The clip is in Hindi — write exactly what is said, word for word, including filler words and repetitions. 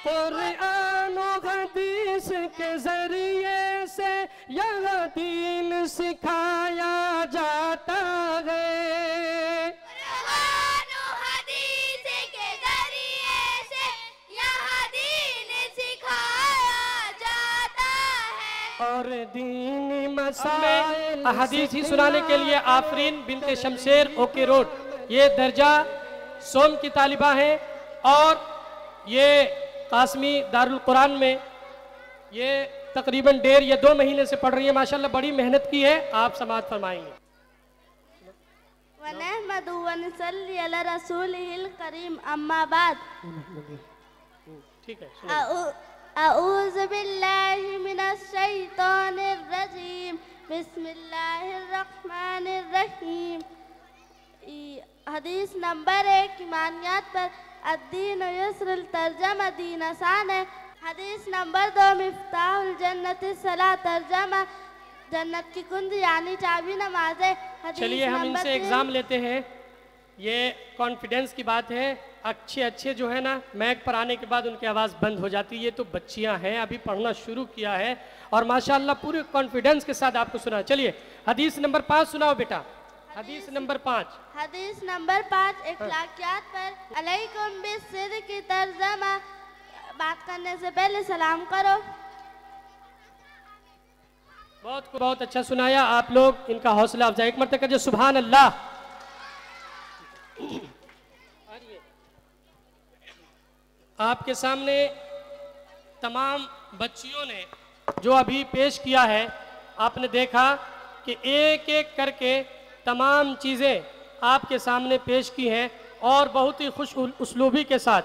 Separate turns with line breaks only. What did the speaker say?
कुरान और हदीस के जरिए से यहाँ दीन सिखाया जाता है।
कुरान और हदीस के जरिए से यहाँ दीन सिखाया जाता है
और दीनी
हमें
मसाइल
अहदीस ही सुनाने के लिए आफरीन बिनते शमशेर ओके रोड, ये दर्जा सोम की तालिबा हैं और ये कासमी दारुल कुरान में ये तकरीबन डेढ़ या दो महीने से पढ़ रही है। माशाल्लाह बड़ी मेहनत की है। आप समाअत फरमाएंगे।
वनहमदु वनसल्ली अला रसूलिहिल करीम अम्मा बाद।
ठीक है,
अऊज़ु बिल्लाहि मिनश शैतानिर रजीम बिस्मिल्लाहिर रहमानिर रहीम। हदीस नंबर एक ईमानियात पर अद्दीन युस्र तर्जमा दीन आसान है। हदीस नंबर दो मिफ्ताहुल जन्नत सलाह तर्जमा जन्नत की कुंजी यानी चाबी नमाज है।
चलिए हम इनसे एग्जाम लेते हैं। ये कॉन्फिडेंस की बात है। अच्छे अच्छे जो है ना मैक पर आने के बाद उनकी आवाज़ बंद हो जाती है। ये तो बच्चियां हैं, अभी पढ़ना शुरू किया है और माशाल्लाह पूरे कॉन्फिडेंस के साथ आपको सुना। चलिए हदीस नंबर पाँच सुनाओ बेटा। हदीस नंबर पाँच
हदीस नंबर पाँच इखलाकियात पर अलैकुम बिस्सिर की तर्जमा। बात करने से पहले सलाम करो।
बहुत बहुत अच्छा सुनाया आप लोग। इनका हौसला अफजाई एक मरतबा कीजिए सुभान अल्लाह। आपके सामने तमाम बच्चियों ने जो अभी पेश किया है, आपने देखा कि एक एक करके तमाम चीज़ें आपके सामने पेश की हैं और बहुत ही खुश उस्लूबी के साथ